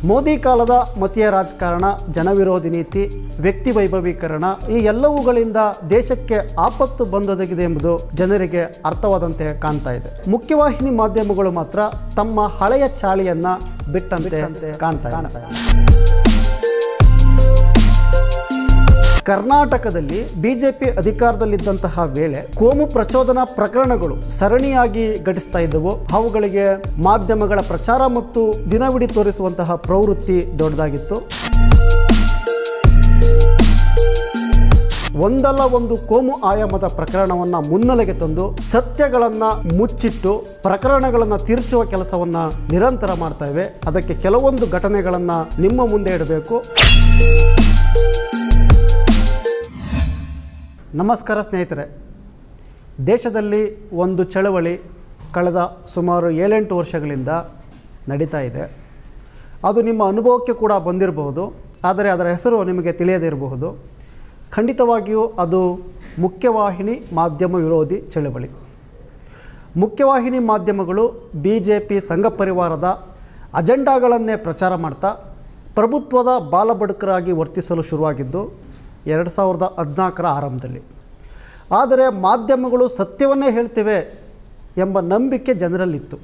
ಮೋದಿ ಕಾಲದ ಮತೀಯ ರಾಜಕಾರಣ, ಜನವಿರೋಧಿ ನೀತಿ, ವ್ಯಕ್ತಿ ವೈಭವೀಕರಣ ಈ ಎಲ್ಲವುಗಳಿಂದ ದೇಶಕ್ಕೆ ಆಪತ್ತು ಬಂದೊದಗಿದೆ ಎಂಬುದು ಜನರಿಗೆ ಅರ್ಥವಾದಂತೆ ಕಾಣ್ತಾ ಇದೆ. ಮುಖ್ಯವಾಹಿನಿ ಮಾಧ್ಯಮಗಳು ಮಾತ್ರ ತಮ್ಮ ಹಳೆಯ ಚಾಳಿಯನ್ನ ಬಿಟ್ಟಂತೆ ಕಾಣ್ತಾ ಇದೆ. ಕರ್ನಾಟಕದಲ್ಲಿ ಬಿಜೆಪಿ ಅಧಿಕಾರದಲ್ಲಿದ್ದಂತಹ ವೇಳೆ ಕೋಮು ಪ್ರಚೋದನಾ ಪ್ರಕರಣಗಳು ಸರಣಿಯಾಗಿ ಘಟಿಸ್ತಾ ಇದ್ದವು. ಅವುಗಳಿಗೆ ಮಾಧ್ಯಮಗಳ ಪ್ರಚಾರ ಮತ್ತು ದಿನವಿಡೀ ತೋರಿಸುವಂತಹ ಪ್ರವೃತ್ತಿ ದೊಡ್ಡದಾಗಿತ್ತು. ಒಂದಲ್ಲ ಒಂದು ಕೋಮು ಆಯಾಮದ ಪ್ರಕರಣವನ್ನು ಮುನ್ನೆಲೆಗೆ ತಂದು ಸತ್ಯಗಳನ್ನು ಮುಚ್ಚಿಟ್ಟು ಪ್ರಕರಣಗಳನ್ನು ತೀರ್ಚುವ ಕೆಲಸವನ್ನು ನಿರಂತರ ಮಾಡ್ತಾ ಇವೆ. ಅದಕ್ಕೆ ಕೆಲವೊಂದು ಘಟನೆಗಳನ್ನು ನಿಮ್ಮ ಮುಂದೆ ಇಡಬೇಕು. ನಮಸ್ಕಾರ ಸ್ನೇಹಿತರೆ, ದೇಶದಲ್ಲಿ ಒಂದು ಚಳವಳಿ ಕಳೆದ ಸುಮಾರು 7-8 ವರ್ಷಗಳಿಂದ ನಡೀತಾ ಇದೆ. ಅದು ನಿಮ್ಮ ಅನುಭವಕ್ಕೆ ಕೂಡ ಬಂದಿರಬಹುದು, ಆದರೆ ಅದರ ಹೆಸರು ನಿಮಗೆ ತಿಳಿಯದೇ ಇರಬಹುದು. ಖಂಡಿತವಾಗಿಯೂ ಅದು ಮುಖ್ಯವಾಹಿನಿ ಮಾಧ್ಯಮ ವಿರೋಧಿ ಚಳವಳಿ. ಮುಖ್ಯವಾಹಿನಿ ಮಾಧ್ಯಮಗಳು BJP ಸಂಘ ಪರಿವಾರದ ಅಜೆಂಡಾಗಳನ್ನೇ ಪ್ರಚಾರ ಮಾಡ್ತಾ ಪ್ರಭುತ್ವದ ಬಾಲಬಡುಕರಾಗಿ ವರ್ತಿಸಲು ಶುರುವಾಗಿದ್ದು 2014ರ ಆರಂಭದಲ್ಲಿ. ಆದರೆ ಮಾಧ್ಯಮಗಳು ಸತ್ಯವನ್ನೇ ಹೇಳ್ತಿವೆ ಎಂಬ ನಂಬಿಕೆ ಜನರಲ್ಲಿತ್ತು.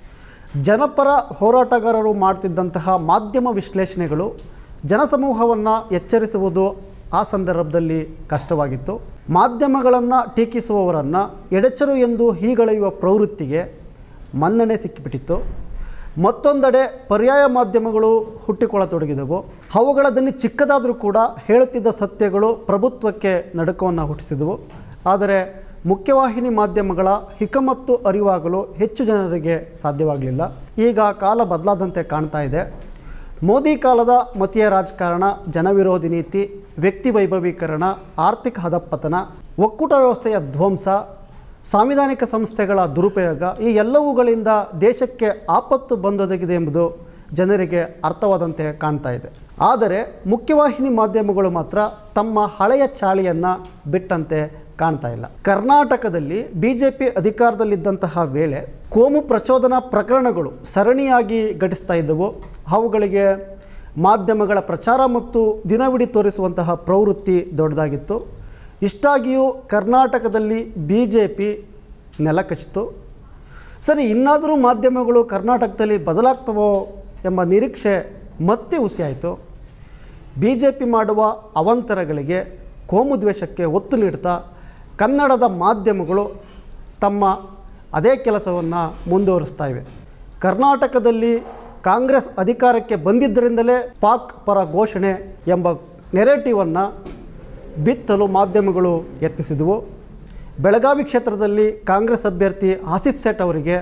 ಜನಪರ ಹೋರಾಟಗಾರರು ಮಾಡ್ತಿದ್ದಂತಹ ಮಾಧ್ಯಮ ವಿಶ್ಲೇಷಣೆಗಳು ಜನಸಮೂಹವನ್ನು ಎಚ್ಚರಿಸುವುದು ಆ ಸಂದರ್ಭದಲ್ಲಿ ಕಷ್ಟವಾಗಿತ್ತು. ಮಾಧ್ಯಮಗಳನ್ನು ಟೀಕಿಸುವವರನ್ನು ಎಡೆಚರು ಎಂದು ಹೀಗಳೆಯುವ ಪ್ರವೃತ್ತಿಗೆ ಮನ್ನಣೆ ಸಿಕ್ಕಿಬಿಟ್ಟಿತ್ತು. ಮತ್ತೊಂದೆಡೆ ಪರ್ಯಾಯ ಮಾಧ್ಯಮಗಳು ಹುಟ್ಟಿಕೊಳ್ಳತೊಡಗಿದವು. ಅವುಗಳ ದನಿ ಚಿಕ್ಕದಾದರೂ ಕೂಡ ಹೇಳುತ್ತಿದ್ದ ಸತ್ಯಗಳು ಪ್ರಭುತ್ವಕ್ಕೆ ನಡುಕವನ್ನು ಹುಟ್ಟಿಸಿದವು. ಆದರೆ ಮುಖ್ಯವಾಹಿನಿ ಮಾಧ್ಯಮಗಳ ಹಿಕಮತ್ತು ಅರಿವಾಗಲು ಹೆಚ್ಚು ಜನರಿಗೆ ಸಾಧ್ಯವಾಗಲಿಲ್ಲ. ಈಗ ಕಾಲ ಬದಲಾದಂತೆ ಕಾಣ್ತಾ ಇದೆ. ಮೋದಿ ಕಾಲದ ಮತೀಯ ರಾಜಕಾರಣ, ಜನವಿರೋಧಿ ನೀತಿ, ವ್ಯಕ್ತಿ ವೈಭವೀಕರಣ, ಆರ್ಥಿಕ ಹದಪತನ, ಒಕ್ಕೂಟ ವ್ಯವಸ್ಥೆಯ ಧ್ವಂಸ, ಸಾಂವಿಧಾನಿಕ ಸಂಸ್ಥೆಗಳ ದುರುಪಯೋಗ ಈ ಎಲ್ಲವುಗಳಿಂದ ದೇಶಕ್ಕೆ ಆಪತ್ತು ಬಂದೊದಗಿದೆ ಎಂಬುದು ಜನರಿಗೆ ಅರ್ಥವಾದಂತೆ ಕಾಣ್ತಾ ಇದೆ. ಆದರೆ ಮುಖ್ಯವಾಹಿನಿ ಮಾಧ್ಯಮಗಳು ಮಾತ್ರ ತಮ್ಮ ಹಳೆಯ ಚಾಳಿಯನ್ನು ಬಿಟ್ಟಂತೆ ಕಾಣ್ತಾ ಇಲ್ಲ. ಕರ್ನಾಟಕದಲ್ಲಿ BJP ಅಧಿಕಾರದಲ್ಲಿದ್ದಂತಹ ವೇಳೆ ಕೋಮು ಪ್ರಚೋದನಾ ಪ್ರಕರಣಗಳು ಸರಣಿಯಾಗಿ ಘಟಿಸ್ತಾ ಇದ್ದವು. ಅವುಗಳಿಗೆ ಮಾಧ್ಯಮಗಳ ಪ್ರಚಾರ ಮತ್ತು ದಿನವಿಡೀ ತೋರಿಸುವಂತಹ ಪ್ರವೃತ್ತಿ ದೊಡ್ಡದಾಗಿತ್ತು. ಇಷ್ಟಾಗಿಯೂ ಕರ್ನಾಟಕದಲ್ಲಿ BJP ನೆಲ ಕಚ್ಚಿತು. ಸರಿ, ಇನ್ನಾದರೂ ಮಾಧ್ಯಮಗಳು ಕರ್ನಾಟಕದಲ್ಲಿ ಬದಲಾಗ್ತವೋ ಎಂಬ ನಿರೀಕ್ಷೆ ಮತ್ತೆ ಹುಸಿಯಾಯಿತು. BJP ಮಾಡುವ ಅವಾಂತರಗಳಿಗೆ, ಕೋಮು ದ್ವೇಷಕ್ಕೆ ಒತ್ತು ನೀಡ್ತಾ ಕನ್ನಡದ ಮಾಧ್ಯಮಗಳು ತಮ್ಮ ಅದೇ ಕೆಲಸವನ್ನು ಮುಂದುವರಿಸ್ತಾ ಇವೆ. ಕರ್ನಾಟಕದಲ್ಲಿ ಕಾಂಗ್ರೆಸ್ ಅಧಿಕಾರಕ್ಕೆ ಬಂದಿದ್ದರಿಂದಲೇ ಪಾಕ್ ಪರ ಘೋಷಣೆ ಎಂಬ ನೆರೇಟಿವನ್ನು ಬಿತ್ತಲು ಮಾಧ್ಯಮಗಳು ಯತ್ನಿಸಿದವು. ಬೆಳಗಾವಿ ಕ್ಷೇತ್ರದಲ್ಲಿ ಕಾಂಗ್ರೆಸ್ ಅಭ್ಯರ್ಥಿ ಆಸಿಫ್ ಸೇಠ್ ಅವರಿಗೆ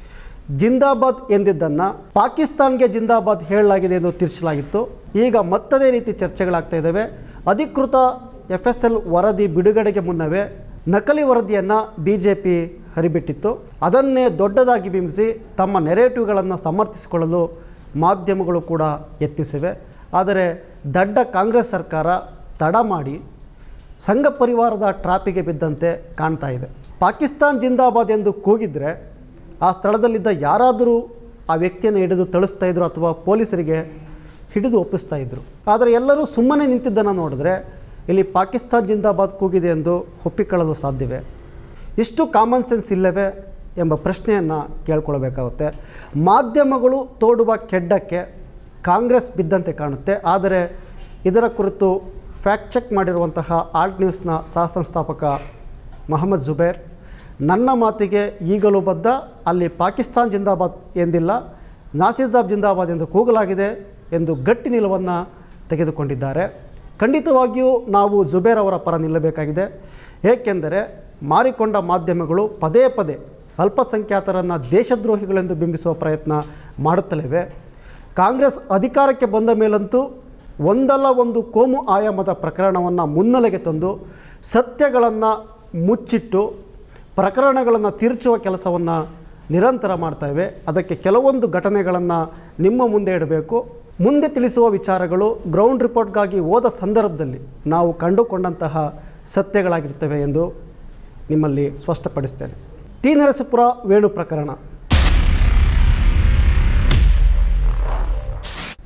ಜಿಂದಾಬಾದ್ ಎಂದಿದ್ದನ್ನು ಪಾಕಿಸ್ತಾನ್ಗೆ ಜಿಂದಾಬಾದ್ ಹೇಳಲಾಗಿದೆ ಎಂದು ತೀರ್ಸಲಾಗಿತ್ತು. ಈಗ ಮತ್ತದೇ ರೀತಿ ಚರ್ಚೆಗಳಾಗ್ತಾ ಇದ್ದಾವೆ. ಅಧಿಕೃತ FSL ವರದಿ ಬಿಡುಗಡೆಗೆ ಮುನ್ನವೇ ನಕಲಿ ವರದಿಯನ್ನು BJP ಹರಿಬಿಟ್ಟಿತ್ತು. ಅದನ್ನೇ ದೊಡ್ಡದಾಗಿ ಬಿಂಬಿಸಿ ತಮ್ಮ ನೆರೇಟಿವ್ಗಳನ್ನು ಸಮರ್ಥಿಸಿಕೊಳ್ಳಲು ಮಾಧ್ಯಮಗಳು ಕೂಡ ಯತ್ನಿಸಿವೆ. ಆದರೆ ದಡ್ಡ ಕಾಂಗ್ರೆಸ್ ಸರ್ಕಾರ ತಡ ಮಾಡಿ ಸಂಘ ಪರಿವಾರದ ಟ್ರಾಪಿಗೆ ಬಿದ್ದಂತೆ ಕಾಣ್ತಾ ಇದೆ. ಪಾಕಿಸ್ತಾನ್ ಜಿಂದಾಬಾದ್ ಎಂದು ಕೂಗಿದ್ರೆ ಆ ಸ್ಥಳದಲ್ಲಿದ್ದ ಯಾರಾದರೂ ಆ ವ್ಯಕ್ತಿಯನ್ನು ಹಿಡಿದು ಥಳಿಸ್ತಾ ಇದ್ರು ಅಥವಾ ಪೊಲೀಸರಿಗೆ ಹಿಡಿದು ಒಪ್ಪಿಸ್ತಾ ಇದ್ದರು. ಆದರೆ ಎಲ್ಲರೂ ಸುಮ್ಮನೆ ನಿಂತಿದ್ದನ್ನು ನೋಡಿದ್ರೆ ಇಲ್ಲಿ ಪಾಕಿಸ್ತಾನ್ ಜಿಂದಾಬಾದ್ ಕೂಗಿದೆ ಎಂದು ಒಪ್ಪಿಕೊಳ್ಳಲು ಸಾಧ್ಯವೇ? ಇಷ್ಟು ಕಾಮನ್ ಸೆನ್ಸ್ ಇಲ್ಲವೇ ಎಂಬ ಪ್ರಶ್ನೆಯನ್ನು ಕೇಳ್ಕೊಳ್ಬೇಕಾಗುತ್ತೆ. ಮಾಧ್ಯಮಗಳು ತೋಡುವ ಕೆಡ್ಡಕ್ಕೆ ಕಾಂಗ್ರೆಸ್ ಬಿದ್ದಂತೆ ಕಾಣುತ್ತೆ. ಆದರೆ ಇದರ ಕುರಿತು ಫ್ಯಾಕ್ಟ್ ಚೆಕ್ ಮಾಡಿರುವಂತಹ ಆಲ್ಟ್ ನ್ಯೂಸ್ನ ಸಹ ಸಂಸ್ಥಾಪಕ ಮೊಹಮ್ಮದ್ ಜುಬೇರ್, ನನ್ನ ಮಾತಿಗೆ ಈಗಲೂ ಬದ್ಧ, ಅಲ್ಲಿ ಪಾಕಿಸ್ತಾನ್ ಜಿಂದಾಬಾದ್ ಎಂದಿಲ್ಲ, ನಾಸಿಜಾಬ್ ಜಿಂದಾಬಾದ್ ಎಂದು ಕೂಗಲಾಗಿದೆ ಎಂದು ಗಟ್ಟಿ ನಿಲುವನ್ನು ತೆಗೆದುಕೊಂಡಿದ್ದಾರೆ. ಖಂಡಿತವಾಗಿಯೂ ನಾವು ಜುಬೇರ್ ಅವರ ಪರ ನಿಲ್ಲಬೇಕಾಗಿದೆ. ಏಕೆಂದರೆ ಮಾರಿಕೊಂಡ ಮಾಧ್ಯಮಗಳು ಪದೇ ಪದೇ ಅಲ್ಪಸಂಖ್ಯಾತರನ್ನು ದೇಶದ್ರೋಹಿಗಳೆಂದು ಬಿಂಬಿಸುವ ಪ್ರಯತ್ನ ಮಾಡುತ್ತಲಿವೆ. ಕಾಂಗ್ರೆಸ್ ಅಧಿಕಾರಕ್ಕೆ ಬಂದ ಮೇಲಂತೂ ಒಂದಲ್ಲ ಒಂದು ಕೋಮು ಆಯಾಮದ ಪ್ರಕರಣವನ್ನು ಮುನ್ನೆಲೆಗೆ ತಂದು ಸತ್ಯಗಳನ್ನು ಮುಚ್ಚಿಟ್ಟು ಪ್ರಕರಣಗಳನ್ನು ತೀರ್ಚುವ ಕೆಲಸವನ್ನು ನಿರಂತರ ಮಾಡ್ತಾ ಇವೆ. ಅದಕ್ಕೆ ಕೆಲವೊಂದು ಘಟನೆಗಳನ್ನು ನಿಮ್ಮ ಮುಂದೆ ಇಡಬೇಕು. ಮುಂದೆ ತಿಳಿಸುವ ವಿಚಾರಗಳು ಗ್ರೌಂಡ್ ರಿಪೋರ್ಟ್ಗಾಗಿ ಹೋದ ಸಂದರ್ಭದಲ್ಲಿ ನಾವು ಕಂಡುಕೊಂಡಂತಹ ಸತ್ಯಗಳಾಗಿರ್ತವೆ ಎಂದು ನಿಮ್ಮಲ್ಲಿ ಸ್ಪಷ್ಟಪಡಿಸ್ತೇನೆ. ಟಿ ನರಸೀಪುರ ವೇಣು ಪ್ರಕರಣ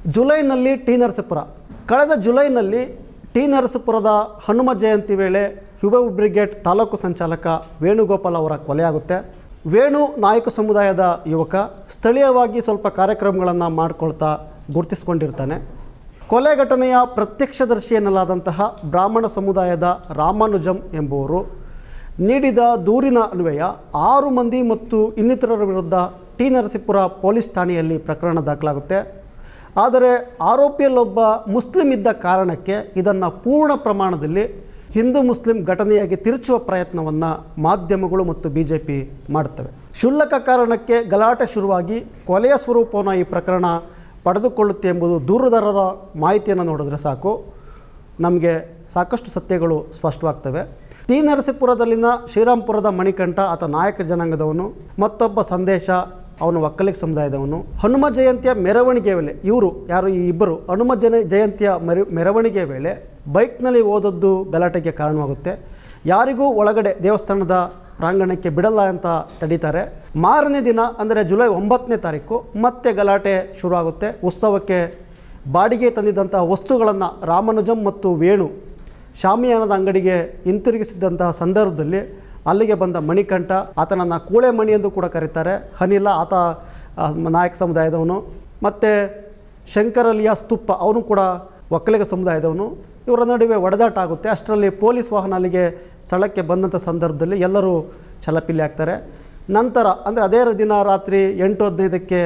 ಜುಲೈನಲ್ಲಿ ಟಿ ನರಸೀಪುರ. ಕಳೆದ ಜುಲೈನಲ್ಲಿ ಟಿ ನರಸೀಪುರದ ಹನುಮ ಜಯಂತಿ ವೇಳೆ ಯುವ ಬ್ರಿಗೇಡ್ ತಾಲೂಕು ಸಂಚಾಲಕ ವೇಣುಗೋಪಾಲ್ ಅವರ ಕೊಲೆಯಾಗುತ್ತೆ. ವೇಣು ನಾಯಕ ಸಮುದಾಯದ ಯುವಕ, ಸ್ಥಳೀಯವಾಗಿ ಸ್ವಲ್ಪ ಕಾರ್ಯಕ್ರಮಗಳನ್ನು ಮಾಡಿಕೊಳ್ತಾ ಗುರುತಿಸಿಕೊಂಡಿರ್ತಾನೆ. ಕೊಲೆ ಘಟನೆಯ ಪ್ರತ್ಯಕ್ಷದರ್ಶಿ ಎನ್ನಲಾದಂತಹ ಬ್ರಾಹ್ಮಣ ಸಮುದಾಯದ ರಾಮಾನುಜಂ ಎಂಬುವರು ನೀಡಿದ ದೂರಿನ ಅನ್ವಯ 6 ಮಂದಿ ಮತ್ತು ಇನ್ನಿತರರ ವಿರುದ್ಧ ಟಿ ನರಸೀಪುರ ಪೊಲೀಸ್ ಠಾಣೆಯಲ್ಲಿ ಪ್ರಕರಣ ದಾಖಲಾಗುತ್ತೆ. ಆದರೆ ಆರೋಪಿಯಲ್ಲೊಬ್ಬ ಮುಸ್ಲಿಂ ಇದ್ದ ಕಾರಣಕ್ಕೆ ಇದನ್ನು ಪೂರ್ಣ ಪ್ರಮಾಣದಲ್ಲಿ ಹಿಂದೂ ಮುಸ್ಲಿಂ ಘಟನೆಯಾಗಿ ತಿರುಚುವ ಪ್ರಯತ್ನವನ್ನು ಮಾಧ್ಯಮಗಳು ಮತ್ತು BJP ಮಾಡುತ್ತವೆ. ಕ್ಷುಲ್ಲಕ ಕಾರಣಕ್ಕೆ ಗಲಾಟೆ ಶುರುವಾಗಿ ಕೊಲೆಯ ಸ್ವರೂಪವನ್ನು ಈ ಪ್ರಕರಣ ಪಡೆದುಕೊಳ್ಳುತ್ತೆ ಎಂಬುದು ದೂರದರದ ಮಾಹಿತಿಯನ್ನು ನೋಡಿದ್ರೆ ಸಾಕು, ನಮಗೆ ಸಾಕಷ್ಟು ಸತ್ಯಗಳು ಸ್ಪಷ್ಟವಾಗ್ತವೆ. ಟಿ ನರಸೀಪುರದಲ್ಲಿನ ಶ್ರೀರಾಮ್ಪುರದ ಮಣಿಕಂಠ ಆತ ನಾಯಕ ಜನಾಂಗದವನು, ಮತ್ತೊಬ್ಬ ಸಂದೇಶ ಅವನು ಒಕ್ಕಲಿಗ ಸಮುದಾಯದವನು. ಹನುಮ ಜಯಂತಿಯ ಮೆರವಣಿಗೆ ವೇಳೆ ಈ ಇಬ್ಬರು ಹನುಮ ಜಯಂತಿಯ ಮೆರವಣಿಗೆ ವೇಳೆ ಬೈಕ್ನಲ್ಲಿ ಹೋದದ್ದು ಗಲಾಟೆಗೆ ಕಾರಣವಾಗುತ್ತೆ. ಯಾರಿಗೂ ಒಳಗಡೆ ದೇವಸ್ಥಾನದ ಪ್ರಾಂಗಣಕ್ಕೆ ಬಿಡಲ್ಲ ಅಂತ ತಡೀತಾರೆ. ಮಾರನೇ ದಿನ ಅಂದರೆ ಜುಲೈ 9ನೇ ತಾರೀಕು ಮತ್ತೆ ಗಲಾಟೆ ಶುರುವಾಗುತ್ತೆ. ಉತ್ಸವಕ್ಕೆ ಬಾಡಿಗೆ ತಂದಿದ್ದಂತಹ ವಸ್ತುಗಳನ್ನು ರಾಮಾನುಜಂ ಮತ್ತು ವೇಣು ಶಾಮಿಯಾನದ ಅಂಗಡಿಗೆ ಹಿಂತಿರುಗಿಸಿದಂತಹ ಸಂದರ್ಭದಲ್ಲಿ ಅಲ್ಲಿಗೆ ಬಂದ ಮಣಿಕಂಠ, ಆತನನ್ನು ಕೂಳೆ ಮಣಿ ಎಂದು ಕೂಡ ಕರೀತಾರೆ, ಅನಿಲ ಆತ ನಾಯಕ ಸಮುದಾಯದವನು, ಮತ್ತು ಶಂಕರಲಿಯ ಸ್ತೂಪ ಅವನು ಕೂಡ ಒಕ್ಕಲಿಗ ಸಮುದಾಯದವನು. ಇವರ ನಡುವೆ ಒಡೆದಾಟ ಆಗುತ್ತೆ. ಅಷ್ಟರಲ್ಲಿ ಪೊಲೀಸ್ ವಾಹನ ಅಲ್ಲಿಗೆ ಸ್ಥಳಕ್ಕೆ ಬಂದಂಥ ಸಂದರ್ಭದಲ್ಲಿ ಎಲ್ಲರೂ ಛಲಪಿಲ್ಲಿ ಆಗ್ತಾರೆ. ನಂತರ ಅಂದರೆ ಅದೇ ದಿನ ರಾತ್ರಿ 8:15ಕ್ಕೆ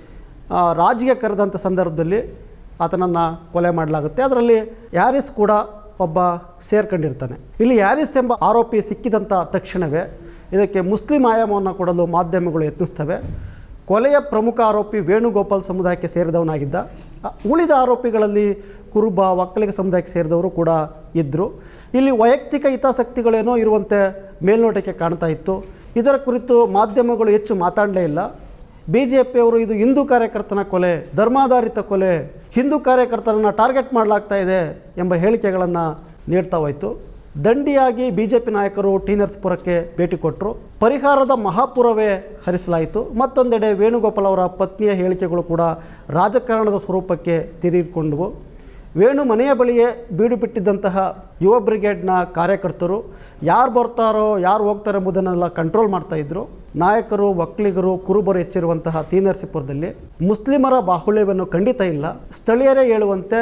ರಾಜ್ಗೆ ಕರೆದಂಥ ಸಂದರ್ಭದಲ್ಲಿ ಆತನನ್ನು ಕೊಲೆ ಮಾಡಲಾಗುತ್ತೆ. ಅದರಲ್ಲಿ ಹ್ಯಾರಿಸ್ ಕೂಡ ಒಬ್ಬ ಸೇರ್ಕೊಂಡಿರ್ತಾನೆ. ಇಲ್ಲಿ ಹ್ಯಾರಿಸ್ ಎಂಬ ಆರೋಪಿ ಸಿಕ್ಕಿದಂಥ ತಕ್ಷಣವೇ ಇದಕ್ಕೆ ಮುಸ್ಲಿಂ ಆಯಾಮವನ್ನು ಕೊಡಲು ಮಾಧ್ಯಮಗಳು ಯತ್ನಿಸ್ತವೆ. ಕೊಲೆಯ ಪ್ರಮುಖ ಆರೋಪಿ ವೇಣುಗೋಪಾಲ್ ಸಮುದಾಯಕ್ಕೆ ಸೇರಿದವನಾಗಿದ್ದ. ಉಳಿದ ಆರೋಪಿಗಳಲ್ಲಿ ಕುರುಬ, ಒಕ್ಕಲಿಗ ಸಮುದಾಯಕ್ಕೆ ಸೇರಿದವರು ಕೂಡ ಇದ್ದರು. ಇಲ್ಲಿ ವೈಯಕ್ತಿಕ ಹಿತಾಸಕ್ತಿಗಳೇನೋ ಇರುವಂತೆ ಮೇಲ್ನೋಟಕ್ಕೆ ಕಾಣ್ತಾ ಇತ್ತು. ಇದರ ಕುರಿತು ಮಾಧ್ಯಮಗಳು ಹೆಚ್ಚು ಮಾತಾಡಲೇ ಇಲ್ಲ. BJPಯವರು ಇದು ಹಿಂದೂ ಕಾರ್ಯಕರ್ತನ ಕೊಲೆ, ಧರ್ಮಾಧಾರಿತ ಕೊಲೆ, ಹಿಂದೂ ಕಾರ್ಯಕರ್ತರನ್ನು ಟಾರ್ಗೆಟ್ ಮಾಡಲಾಗ್ತಾ ಇದೆ ಎಂಬ ಹೇಳಿಕೆಗಳನ್ನು ನೀಡ್ತಾ ಹೋಯಿತು. ದಂಡಿಯಾಗಿ BJP ನಾಯಕರು ಟಿ ನರಸೀಪುರಕ್ಕೆ ಭೇಟಿ ಕೊಟ್ಟರು. ಪರಿಹಾರದ ಮಹಾಪುರವೇ ಹರಿಸಲಾಯಿತು. ಮತ್ತೊಂದೆಡೆ ವೇಣುಗೋಪಾಲ್ ಅವರ ಪತ್ನಿಯ ಹೇಳಿಕೆಗಳು ಕೂಡ ರಾಜಕಾರಣದ ಸ್ವರೂಪಕ್ಕೆ ತಿರುಗಿಕೊಂಡವು. ವೇಣು ಮನೆಯ ಬಳಿಯೇ ಬೀಡು ಬಿಟ್ಟಿದ್ದಂತಹ ಯುವ ಬ್ರಿಗೇಡ್ನ ಕಾರ್ಯಕರ್ತರು ಯಾರು ಬರ್ತಾರೋ ಯಾರು ಹೋಗ್ತಾರೆ ಎಂಬುದನ್ನೆಲ್ಲ ಕಂಟ್ರೋಲ್ ಮಾಡ್ತಾಯಿದ್ರು. ನಾಯಕರು, ಒಕ್ಕಲಿಗರು, ಕುರುಬರು ಹೆಚ್ಚಿರುವಂತಹ ಟಿ ನರಸೀಪುರದಲ್ಲಿ ಮುಸ್ಲಿಮರ ಬಾಹುಳ್ಯವನ್ನು ಖಂಡಿತ ಇಲ್ಲ. ಸ್ಥಳೀಯರೇ ಹೇಳುವಂತೆ